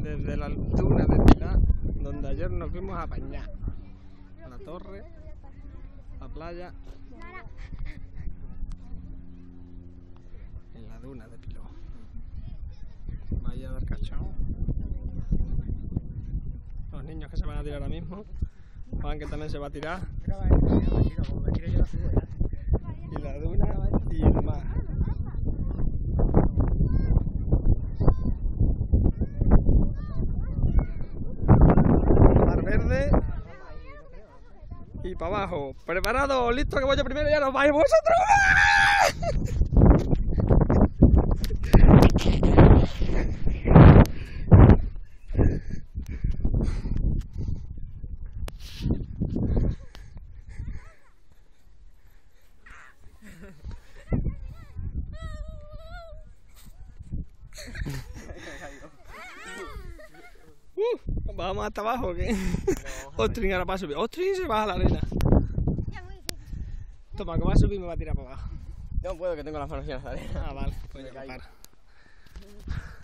desde la duna de Pilar, donde ayer nos fuimos a bañar. A la torre, la playa, en la duna de Pilar. Bahía del Cachao. Los niños que se van a tirar ahora mismo. Juan que también se va a tirar. Y la duna y el mar. Mar verde. Y para abajo. ¿Preparado? ¿Listo? Que voy yo primero y ya nos vais vosotros. Vamos hasta abajo, ¿qué? Ostrin ahora para subir. Ostrin se baja a la arena. Toma, que va a subir y me va a tirar para abajo. No puedo, que tengo las manos llenas de arena. Ah, vale, pues ya para.